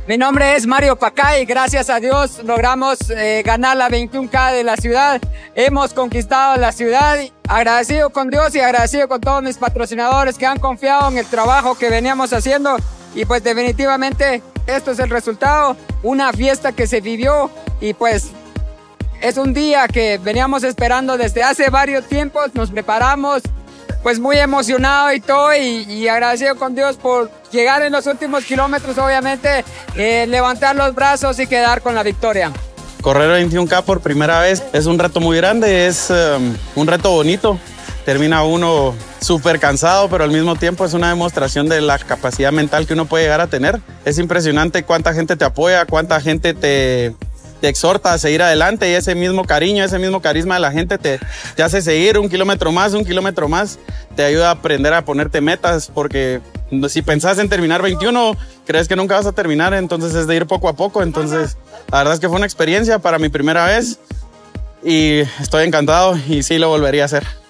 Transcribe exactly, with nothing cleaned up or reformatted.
Mi nombre es Mario Pacay, gracias a Dios logramos eh, ganar la veintiuno K de la ciudad, hemos conquistado la ciudad, agradecido con Dios y agradecido con todos mis patrocinadores que han confiado en el trabajo que veníamos haciendo y pues definitivamente esto es el resultado, una fiesta que se vivió y pues es un día que veníamos esperando desde hace varios tiempos, nos preparamos, pues muy emocionado y todo y, y agradecido con Dios por llegar en los últimos kilómetros, obviamente, eh, levantar los brazos y quedar con la victoria. Correr veintiuno K por primera vez es un reto muy grande, es um, un reto bonito. Termina uno súper cansado, pero al mismo tiempo es una demostración de la capacidad mental que uno puede llegar a tener. Es impresionante cuánta gente te apoya, cuánta gente te... te exhorta a seguir adelante y ese mismo cariño, ese mismo carisma de la gente te, te hace seguir un kilómetro más, un kilómetro más, te ayuda a aprender a ponerte metas porque si pensás en terminar veintiuno, crees que nunca vas a terminar, entonces es de ir poco a poco, entonces la verdad es que fue una experiencia para mi primera vez y estoy encantado y sí lo volvería a hacer.